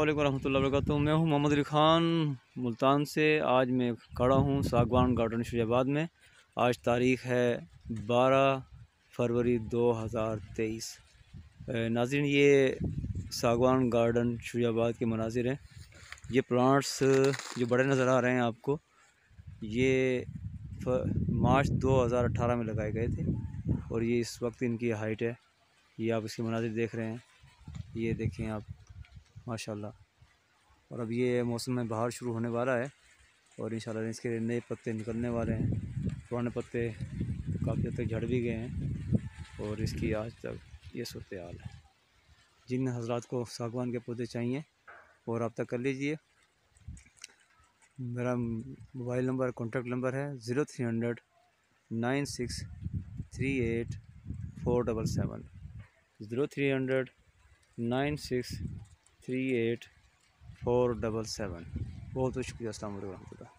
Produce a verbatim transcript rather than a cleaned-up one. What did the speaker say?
वालेकुम रहमतुल्लाहि व बरकातुहू। मैं हूं मोहम्मद अली ख़ान मुल्तान से। आज मैं खड़ा हूं सागवान गार्डन शुजाबाद में। आज तारीख़ है बारह फरवरी दो हज़ार तेईस। नाज़रीन, ये सागवान गार्डन शुजाबाद के मनाज़िर हैं। ये प्लांट्स जो बड़े नज़र आ रहे हैं आपको, ये मार्च दो हज़ार अठारह में लगाए गए थे और ये इस वक्त इनकी हाइट है। ये आप इसके मनाज़िर देख रहे हैं, ये देखें आप, माशाल्लाह। और अब ये मौसम में बाहर शुरू होने वाला है और इंशाल्लाह इसके नए पत्ते निकलने वाले हैं। पुराने पत्ते काफ़ी हद तक झड़ भी गए हैं और इसकी आज तक ये सूरत हाल है। जिन हज़रात को सागवान के पौधे चाहिए वो रब्ता कर लीजिए। मेरा मोबाइल नंबर, कॉन्टैक्ट नंबर है zero three hundred nine six three eight four double seven zero three hundred nine six three eight four double seven. बहुत बहुत शुक्रिया। अस्सलाम वालेकुम।